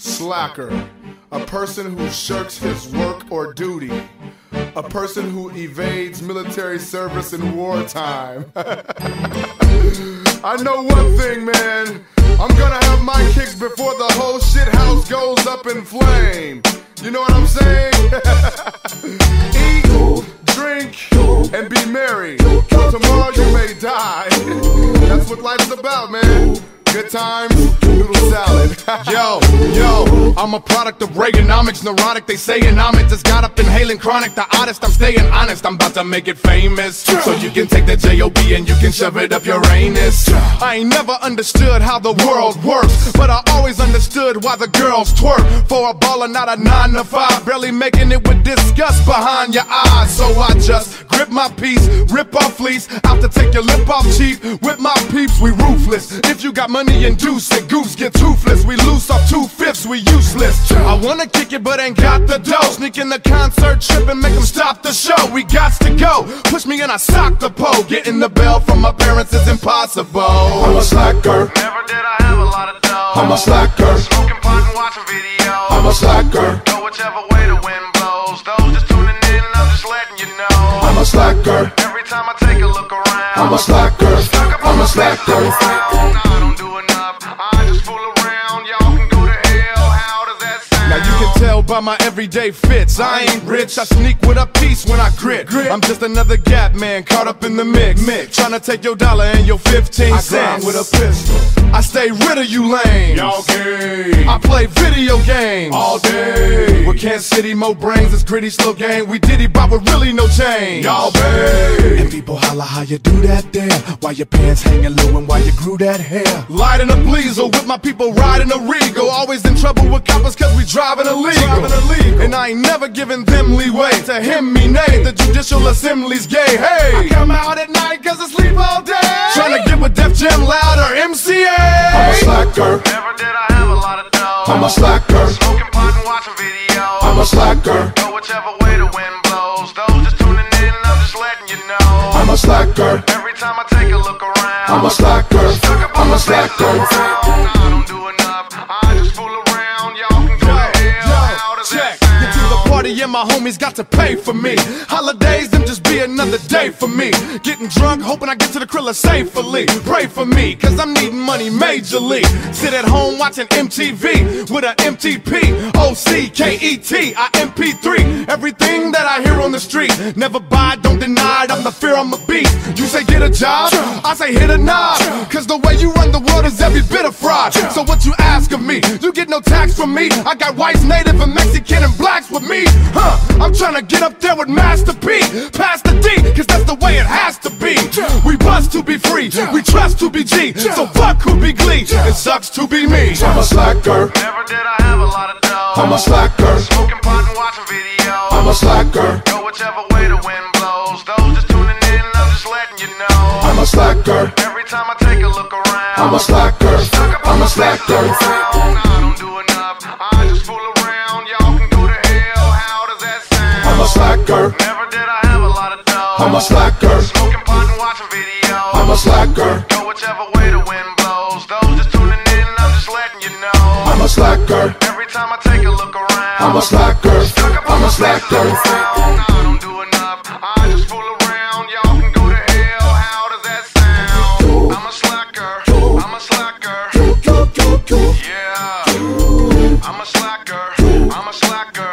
Slacker, a person who shirks his work or duty, a person who evades military service in wartime. I know one thing, man, I'm gonna have my kicks before the whole shit house goes up in flame. You know what I'm saying? Eat, drink, and be merry. Tomorrow you may die. That's what life's about, man. Good times, noodle salad. Yo, I'm a product of Reaganomics, neurotic, they saying I'm it. Just got up inhaling chronic, the oddest, I'm staying honest. I'm about to make it famous, so you can take the J.O.B. and you can shove it up your anus. I ain't never understood how the world works, but I always understood why the girls twerk. For a baller, not a 9 to 5, barely making it with disgust behind your eyes. So I just grip my piece, rip off fleece, out to take your lip off cheap. With my peeps, we ruthless. If you got money, induce it, goose get toothless. We loose off 2/5, we useless. I wanna kick it but ain't got the dough. Sneak in the concert trip and make them stop the show. We gots to go, push me and I sock the pole. Getting the bell from my parents is impossible. I'm a slacker. Never did I have a lot of dough. I'm a slacker. Smoking pot and watching videos. I'm a slacker. Go whichever way the wind blows. Those just tuning in, I'm just letting you know. I'm a slacker. Every time I take a look around, I'm a slacker. I'm a slacker. I don't do enough, I just fool around. Y'all can go to hell, how does that sound? Now you can tell by my everyday fits, I ain't rich, I sneak with a piece when I grit. I'm just another gap man caught up in the mix. Tryna take your dollar and your 15 cents. I grind with a pistol. I stay rid of you lames. Y'all gay. I play video games All day. with Kansas City, more brains, it's gritty, slow game. We diddy bop with really no change. Y'all bae. And people holler how you do that there, why your pants hanging low and why you grew that hair. Lighting a Bleezer with my people riding a Regal. Always in trouble with coppers cause we driving illegal. And I ain't never giving them leeway. To him me nay, the Judicial Assembly's gay. Hey, I come out at night cause I sleep all day, trying to get with Def Jam Loud or MCA. I'm a slacker. Never did I have a lot of dough. I'm a slacker. Smoking pot and watching videos. I'm a slacker. Go whichever way the wind blows. Those just tuning in, I'm just letting you know. I'm a slacker. Every time I take a look around, I'm a slacker. I'm a slacker. I don't do enough, I just fool around. Y'all can go to hell, how does that sound? Get to the party and my homies got to pay for me. Holidays, them just be another day for me. Getting drunk, hoping I get to the Krilla safely. Pray for me, cause I'm needing money majorly. Sit at home watching MTV with a MTP, OCKET, I MP3. Everything that I hear on the street, never buy, don't deny it, I'm the fear, I'm a beast. You say get a job, I say hit a knob, cause the way you run the world is every bit of fraud. So what you ask of me, you get no tax from me. I got whites, native, and Mexican, and blacks with me. I'm trying to get up there with Master P, past the D, cause that's the way it has to be. We bust to be free, we trust to be G, so fuck who be Glee, it sucks to be me. I'm a slacker. Never did I have a lot of dough. I'm a slacker. Smoking pot and watching videos. I'm a slacker. Go whichever way the wind blows. Those just tuning in, I'm just letting you know. I'm a slacker. Every time I take a look around, I'm a slacker. I'm a slacker. I don't do enough, I just fool around. Y'all can go to hell, how does that sound? I'm a slacker. Never did I have a lot of dough. I'm a slacker. Smoking pot and watching videos. I'm a slacker. Go whichever way the wind blows. Those just tuning in, I'm just letting you know. I'm a slacker. Every time I take a look around, I'm a slacker. I'm a slacker. I don't do enough, I just fool around. Y'all can go to hell, how does that sound? I'm a slacker, I'm a slacker. Yeah, I'm a slacker, I'm a slacker.